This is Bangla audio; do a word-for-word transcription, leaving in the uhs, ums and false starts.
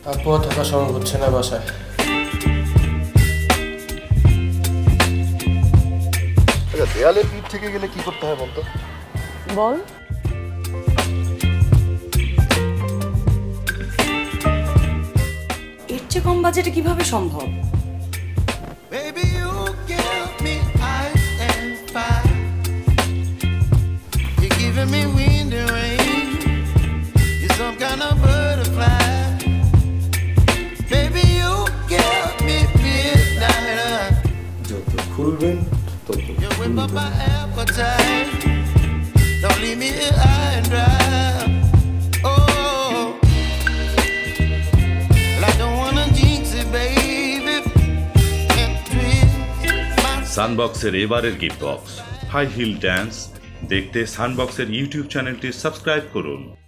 আপু থাকা সম্ভব হচ্ছে না বাসায়। আচ্ছা, দেয়ালের পিঠ থেকে গেলে কি করতে হয় বলতো? বল। এর চেয়ে কম বাজেটে কিভাবে সম্ভব? যত খুলবেন তত সানবক্সের এবারের gift box high heel dance দেখতে সানবক্সের ইউটিউব চ্যানেলটি সাবস্ক্রাইব করুন।